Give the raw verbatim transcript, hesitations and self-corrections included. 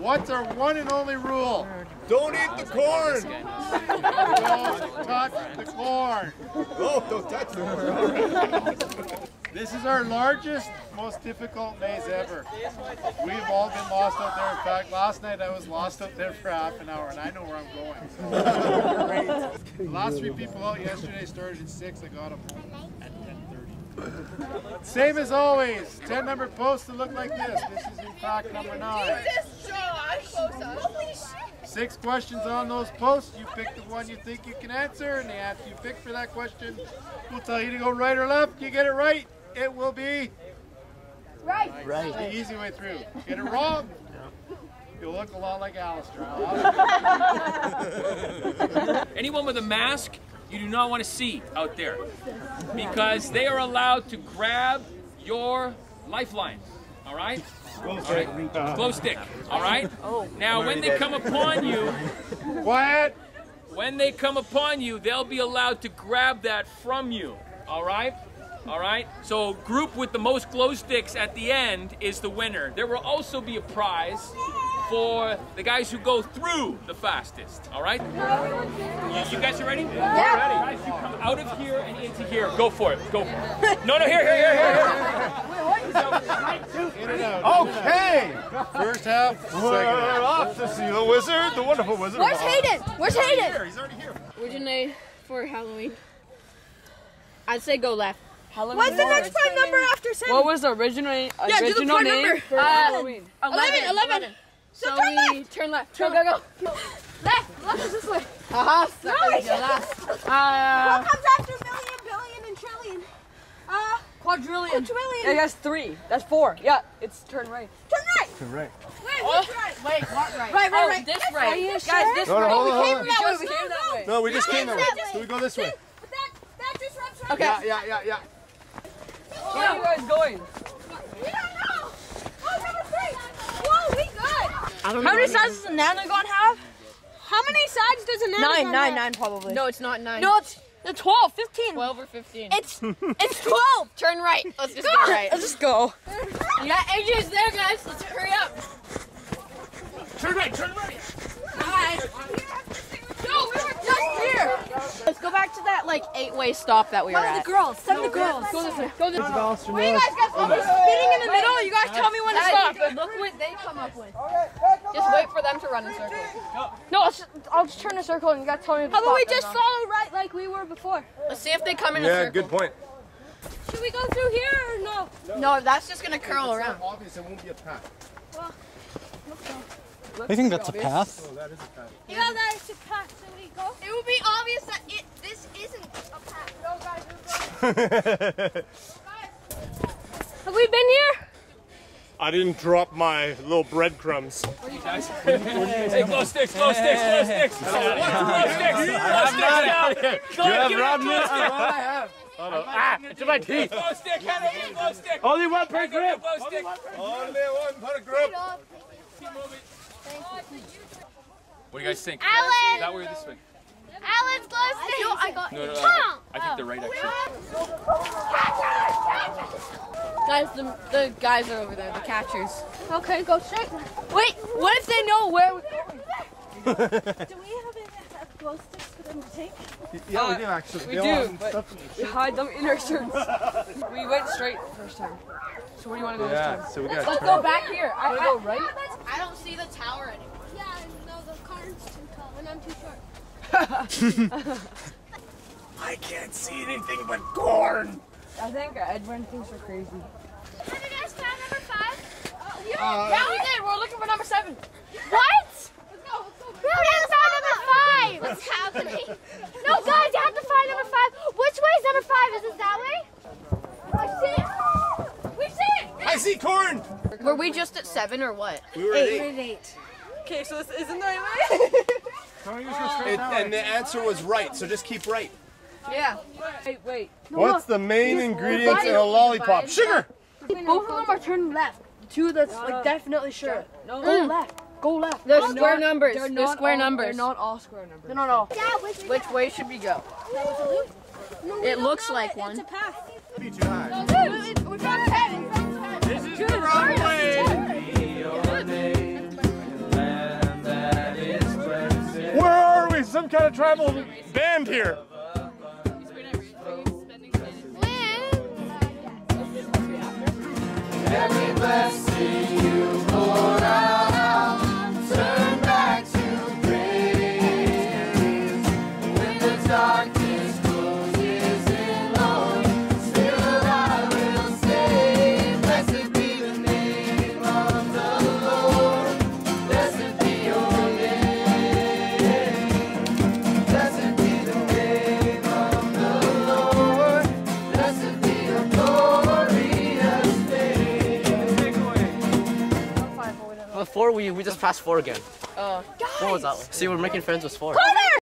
What's our one and only rule? Don't eat the corn! Don't touch the corn! Oh, don't touch the corn! This is our largest, most difficult maze ever. We've all been lost out there. In fact, last night I was lost out there for half an hour and I know where I'm going. The last three people out yesterday started at six. I got them at ten thirty. Same as always, ten number posts that look like this. This is in fact number nine. Six questions on those posts. You pick the one you think you can answer, and the answer you pick for that question will tell you to go right or left. You get it right, it will be right. Right. The easy way through. Get it wrong, you'll look a lot like Alistair. Anyone with a mask, you do not want to see out there, because they are allowed to grab your lifeline. All right? All right. Glow stick. All right? Now, when they come upon you, quiet. When they come upon you, they'll be allowed to grab that from you. All right? All right? So, group with the most glow sticks at the end is the winner. There will also be a prize for the guys who go through the fastest. All right? You, you guys are ready? Yeah. Ready? Guys, you come out of here and into here. Go for it. Go for it. No, no, here, here, here, here. here. Okay. First half, second half. Off to see the wizard, the wonderful wizard. Where's Hayden? Where's Hayden? He's already here. Where'd you name for Halloween? I'd say go left. Halloween. What's the next prime number after seven? What was the original, original yeah, do the prime name number. for Uh, Halloween? eleven, eleven. So, so turn we left. turn left. Go, go, go. Left. Left is this way. Haha. Nice. Uh, What comes after million, billion, and trillion? Uh, Quadrillion. quadrillion. Yeah, that's three. That's four. Yeah, it's turn right. Turn right. Turn right. Wait, which right? wait, what right? Right, right, Oh, right. this This right. Are you Guys, sure? this No, no, right. hold on, hold on. We came We that way. just came that way. No, we just Yeah, came that way. yeah, So we go this way. But that, that disrupts right. Okay. Yeah, yeah, yeah, yeah. Where are you guys going? We don't know. Oh, number three. Whoa, we good. I don't How know. many sides does a nanogon have? How many sides does a nanogon Nine, have? nine, nine probably. No, it's not nine. No, it's the twelve, fifteen. twelve or fifteen. It's it's twelve. Turn right. Let's just go right. Let's just go. You got edges there, guys. Let's hurry up. Turn right, turn right. Guys. No, we were just here. Let's go back to that like eight-way stop that we were Send at. the girls. Send the girls. Go this way. Go this way. Where you guys got I'm spinning in the middle. You guys tell me when to stop. Guys, look what they come up with. Just wait for them to run in circles. No, I'll just, I'll just turn a circle and you guys tell me to How about we stop. just follow right like we were before? Let's see if they come in a Yeah, circle. good point. Should we go through here or no? No, that's just gonna curl around. Obvious, it won't be a path. I think that's a path. Oh, that is a path. Yeah, that is a path. So we go. It will be obvious that it this isn't a path. No, guys, we're going. Have we been here? I didn't drop my little breadcrumbs. Hey, glow sticks, glow sticks, glow sticks. Glow sticks, glow sticks now. Go ahead, give me a glow stick. Ah, it's in my teeth. Glow stick, hand over the glow stick. Only one per Give me a grip. glow stick. Only one per grip. Keep moving. What do you guys think? Alan! That way or this way? Alan's glow stick. No, I got. No, no, no. I, I think they're right, actually. Guys, the, the guys are over there, the catchers. Okay, go straight. Wait, what if they know where we're going? Do we have enough glow sticks for them to take? Yeah, we do actually. We do, but we hide them in our shirts. We went straight first time. So where do you want to go this Yeah, time? so we got Let's go back here. I, Want to I, go right? I don't see the tower anymore. Yeah, no, the car's too tall and I'm too short. I can't see anything but corn. I think Edwin thinks we're crazy. Have you guys found number five? Oh, yeah. Uh, yeah, we did. We're looking for number seven. What? Let's go, let's go. We haven't found number five. What's happening? No, guys, you have to find number five. Which way is number five? Is it that way? I see it. We see it. I see corn. Were we just at seven or what? We were at eight. eight. Okay, so this isn't the right way? It, and the answer was right, so just keep right. Yeah. Wait, wait. What's the main ingredients in a lollipop? Sugar. Both of them are turning left. The two that's like definitely sure. No. Go left. Go left. They're They're square not- numbers. They're, They're, not square all, numbers. They're not all square numbers. They're not all. Yeah, which way? Which way should we go? No, It we looks don't know like it. one. It's a path. Be too high. We found ten. This is the wrong way. kind of tribal band here. Every blessing you pour out, turn back to praise. When the darkness closes in, Lord, still I will say, blessed be the name of the Lord. Blessed be your name. Blessed be the name of the Lord. Blessed be your glorious name. Four, we, we just passed four again. Uh, What was that one? See, we're making friends with four. Connor!